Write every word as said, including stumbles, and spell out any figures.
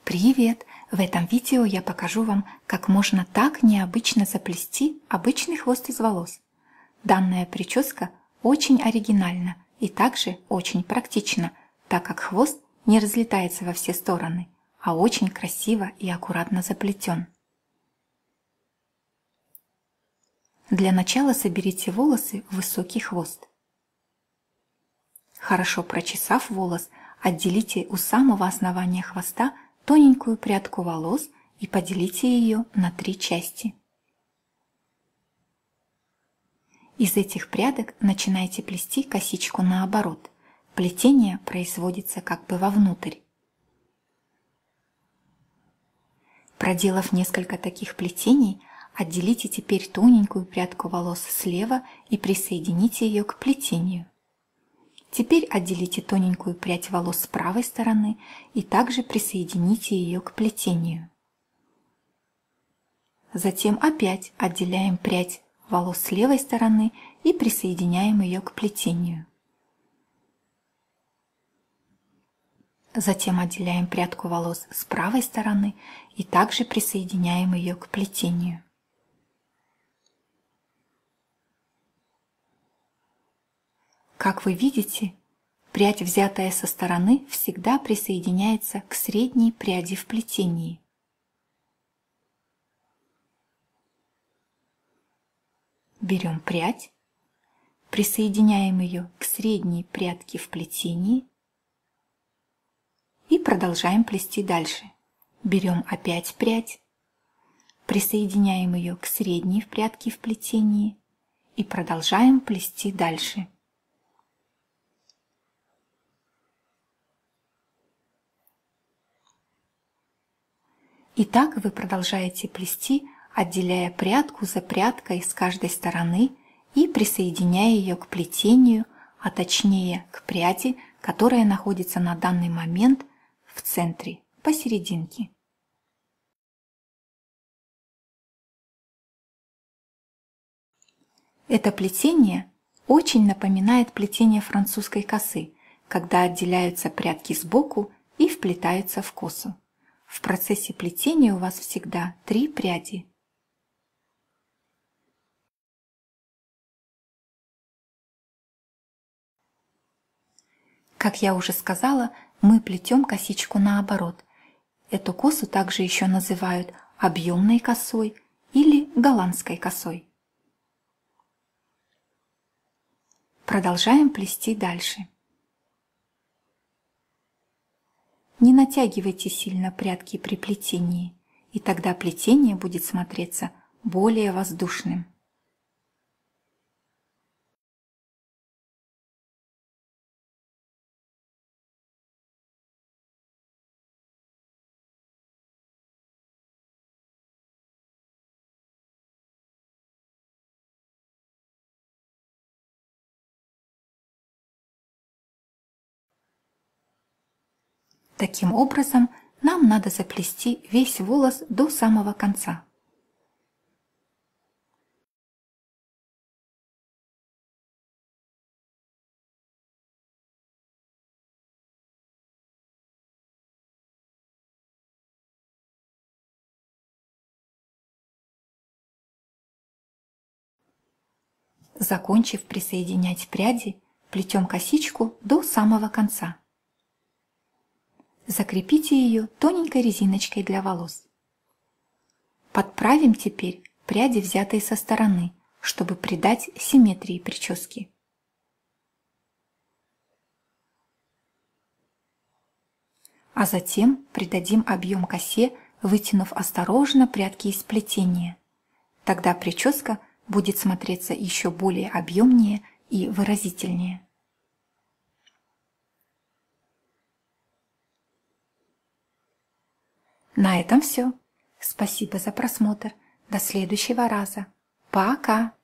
Привет! В этом видео я покажу вам, как можно так необычно заплести обычный хвост из волос. Данная прическа очень оригинальна и также очень практична, так как хвост не разлетается во все стороны, а очень красиво и аккуратно заплетен. Для начала соберите волосы в высокий хвост. Хорошо прочесав волос, отделите у самого основания хвоста тоненькую прядку волос и поделите ее на три части. Из этих прядок начинайте плести косичку наоборот. Плетение производится как бы вовнутрь. Проделав несколько таких плетений, отделите теперь тоненькую прядку волос слева и присоедините ее к плетению. Теперь отделите тоненькую прядь волос с правой стороны и также присоедините ее к плетению. Затем опять отделяем прядь волос с левой стороны и присоединяем ее к плетению. Затем отделяем прядку волос с правой стороны и также присоединяем ее к плетению. Как вы видите, прядь, взятая со стороны, всегда присоединяется к средней пряди в плетении. Берем прядь, присоединяем ее к средней прядке в плетении и продолжаем плести дальше. Берем опять прядь, присоединяем ее к средней прядке в плетении и продолжаем плести дальше. И так вы продолжаете плести, отделяя прядку за прядкой с каждой стороны и присоединяя ее к плетению, а точнее к пряди, которая находится на данный момент в центре, посерединке. Это плетение очень напоминает плетение французской косы, когда отделяются прядки сбоку и вплетаются в косу. В процессе плетения у вас всегда три пряди. Как я уже сказала, мы плетем косичку наоборот. Эту косу также еще называют объемной косой или голландской косой. Продолжаем плести дальше. Не натягивайте сильно прядки при плетении, и тогда плетение будет смотреться более воздушным. Таким образом, нам надо заплести весь волос до самого конца. Закончив присоединять пряди, плетем косичку до самого конца. Закрепите ее тоненькой резиночкой для волос. Подправим теперь пряди, взятые со стороны, чтобы придать симметрии прически. А затем придадим объем косе, вытянув осторожно прядки из плетения. Тогда прическа будет смотреться еще более объемнее и выразительнее. На этом все. Спасибо за просмотр. До следующего раза. Пока!